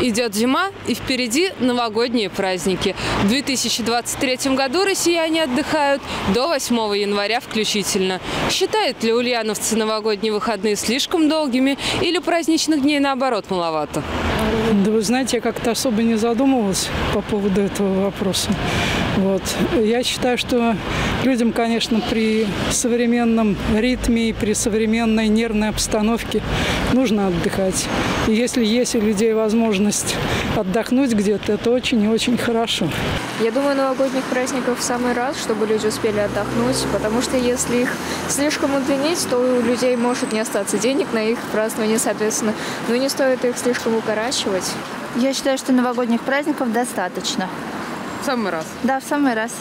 Идет зима, и впереди новогодние праздники. В 2023 году россияне отдыхают до 8 января включительно. Считают ли ульяновцы новогодние выходные слишком долгими или праздничных дней, наоборот, маловато? Да вы знаете, я как-то особо не задумывалась по поводу этого вопроса. Я считаю, что людям, конечно, при современном ритме и при современной нервной обстановке нужно отдыхать. И если есть у людей возможность отдохнуть где-то, это очень и очень хорошо. Я думаю, новогодних праздников в самый раз, чтобы люди успели отдохнуть, потому что если их слишком удлинить, то у людей может не остаться денег на их празднование, соответственно. Но не стоит их слишком укорачивать. Я считаю, что новогодних праздников достаточно. В самый раз? Да, в самый раз.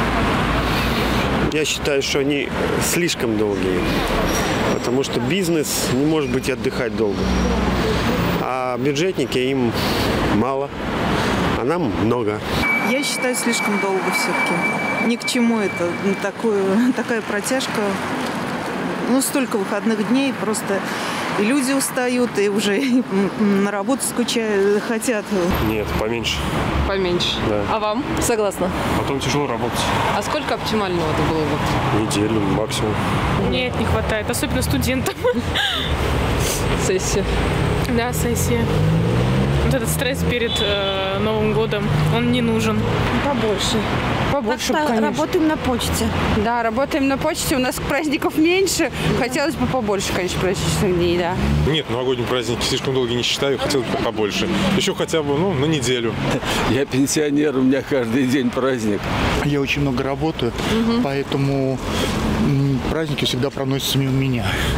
Я считаю, что они слишком долгие, потому что бизнес не может быть отдыхать долго. А бюджетники им мало, а нам много. Я считаю, слишком долго все-таки. Ни к чему это такая протяжка. Столько выходных дней, просто и люди устают, и уже на работу скучают, хотят. Нет, поменьше. Поменьше. Да. А вам? Согласна. Потом тяжело работать. А сколько оптимального это было бы? Неделю максимум. Нет, не хватает, особенно студентам. Сессия. Да, сессия. Вот этот стресс перед Новым годом, он не нужен. Побольше, конечно. Работаем на почте. Да, работаем на почте. У нас праздников меньше. Хотелось бы побольше, конечно, праздничных дней, да. Нет, новогодние праздники слишком долго не считаю. Хотелось бы побольше. Еще хотя бы, на неделю. Я пенсионер, у меня каждый день праздник. Я очень много работаю, поэтому праздники всегда проносятся мимо меня.